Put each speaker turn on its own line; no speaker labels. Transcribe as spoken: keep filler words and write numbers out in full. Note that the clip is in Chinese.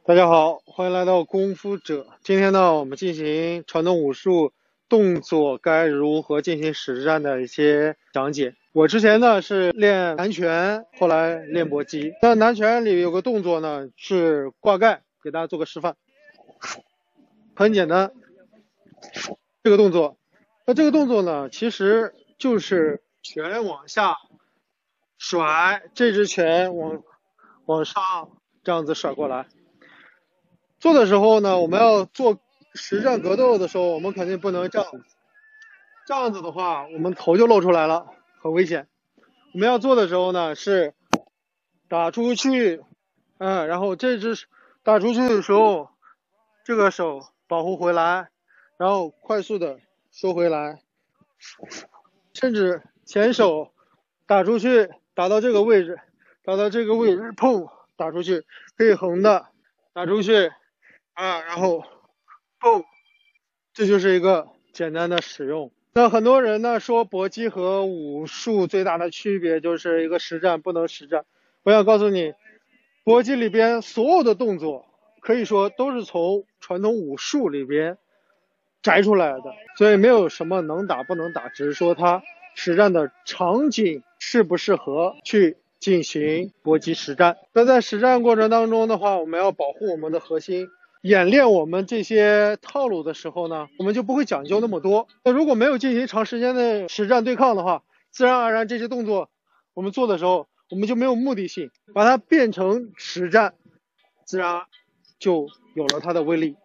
大家好，欢迎来到功夫者。今天呢，我们进行传统武术动作该如何进行实战的一些讲解。我之前呢是练南拳，后来练搏击。那南拳里有个动作呢是挂盖，给大家做个示范，很简单。这个动作，那这个动作呢，其实就是拳往下甩，这只拳往往上这样子甩过来。做的时候呢，我们要做实战格斗的时候，我们肯定不能这样子，这样子的话，我们头就露出来了，很危险。我们要做的时候呢，是打出去，嗯，然后这只打出去的时候，这个手保护回来，然后快速的收回来，甚至前手打出去，打到这个位置，打到这个位置，砰，打出去，可以横的打出去。啊，然后蹦，这就是一个简单的使用。那很多人呢说搏击和武术最大的区别就是一个实战不能实战。我想告诉你，搏击里边所有的动作可以说都是从传统武术里边摘出来的，所以没有什么能打不能打，只是说它实战的场景适不适合去进行搏击实战。那在实战过程当中的话，我们要保护我们的核心。演练我们这些套路的时候呢，我们就不会讲究那么多。那如果没有进行长时间的实战对抗的话，自然而然这些动作我们做的时候，我们就没有目的性，把它变成实战，自然就有了它的威力。